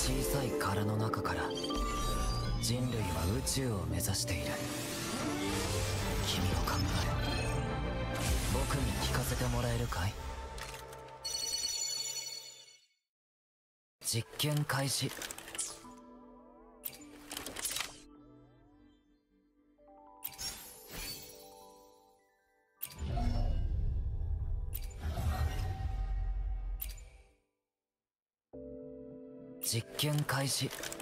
小さい殻の中から人類は宇宙を目指している。君の考え、僕に聞かせてもらえるかい？実験開始。実験開始。